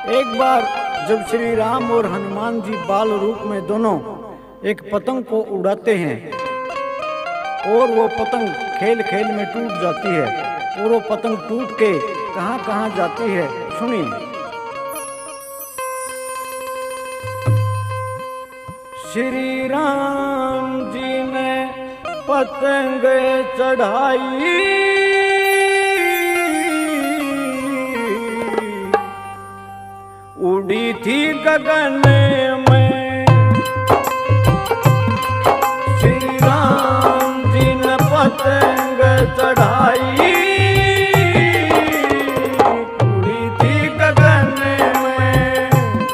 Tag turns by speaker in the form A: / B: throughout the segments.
A: एक बार जब श्री राम और हनुमान जी बाल रूप में दोनों एक पतंग को उड़ाते हैं और वो पतंग खेल खेल में टूट जाती है और वो पतंग टूट के कहाँ कहाँ जाती है, सुनिए। श्री राम जी ने पतंग चढ़ाई, उड़ी थी गगन में। श्री राम जी ने पतंग चढ़ाई, उड़ी थी गगन में।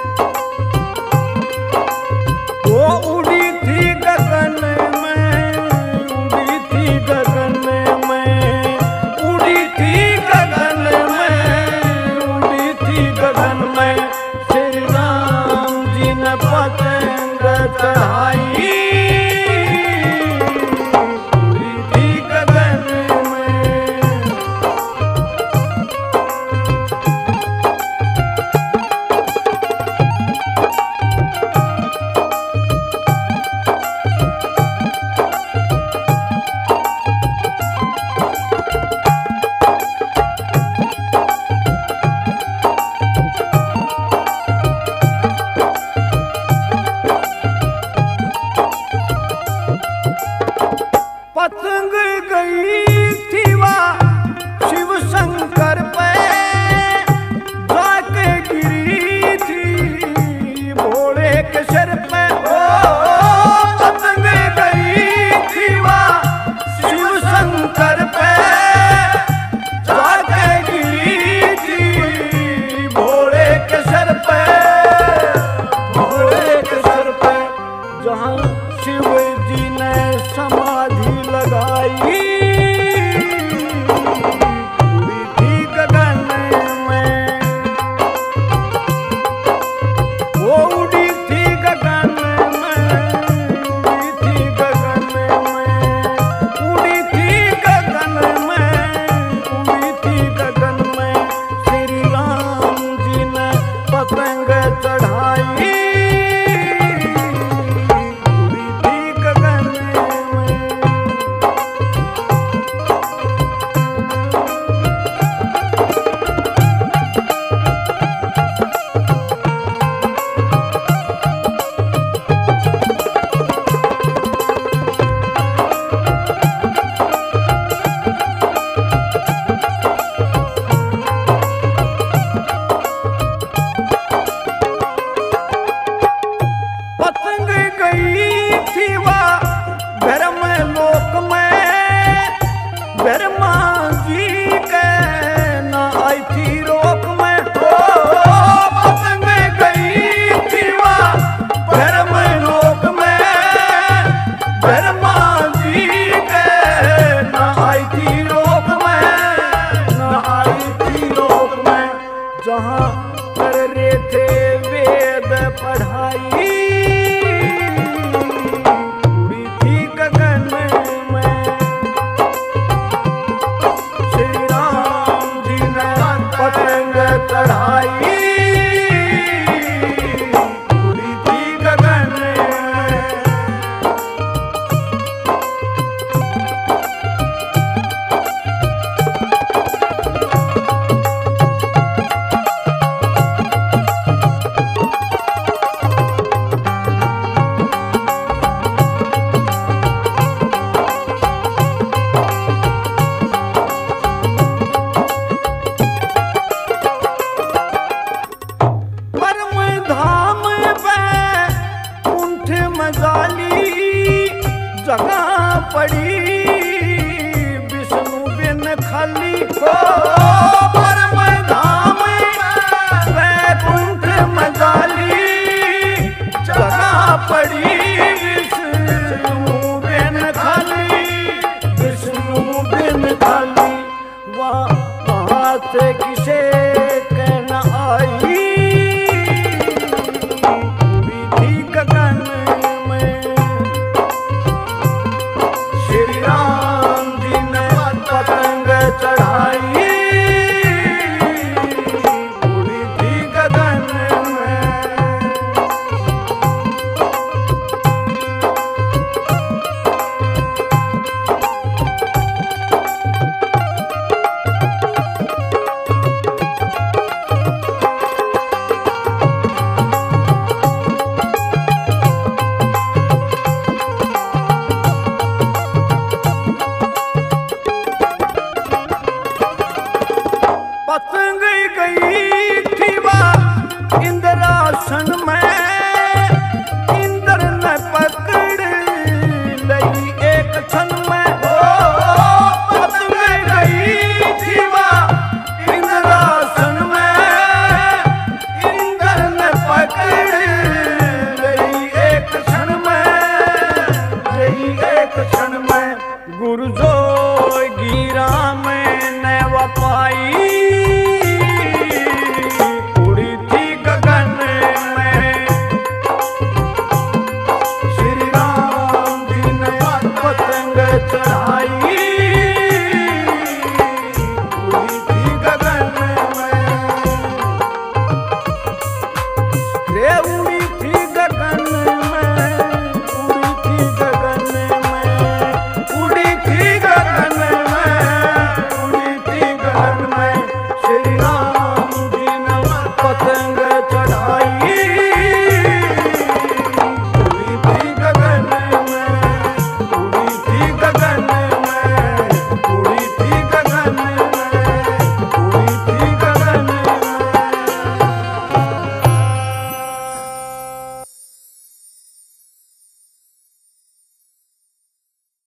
A: वो उड़ी थी गगन में, उड़ी थी गगन में, उड़ी थी गगन में, उड़ी थी गगन में। पतंग चढ़ाई, उड़ी थी गगन में। पतंग गई थी वह शिव शंकर पे, जाके गिरी थी भोले के सिर पे। ओ पतंग गई थी वह शिव शंकर पे, जाके गिरी थी भोले के सिर पे, भोले के सिर पे। जहाँ शिव जी ने समाधि लगाई, उड़ी थी गगन में। वो उड़ी थी गगन में, उड़ी थी गगन में, उड़ी थी गगन में, उड़ी थी गगन में। श्री राम जी ने पतंग चढ़ाई, ब्रह्मा जी के न आई थी रोक में। ओ पतंग गई थी वह ब्रह्म लोक में, ब्रह्मा जी के न आई थी रोक में, न आई थी रोक में। जहाँ कर रहे थे वेद पढ़ाई, उड़ी थी गगन में। पतंग चढ़ाई, उड़ी थी गगन में। जगह पड़ी विष्णु बिन खाली, हो परम धाम वैकुंठ मजाली। जगह पड़ी विष्णु बिन खाली, विष्णु बिन खाली। वहाँ से किसे कहना आई, उड़ी थी गगन में। श्री राम जी ने पतंग चढ़ाई, गई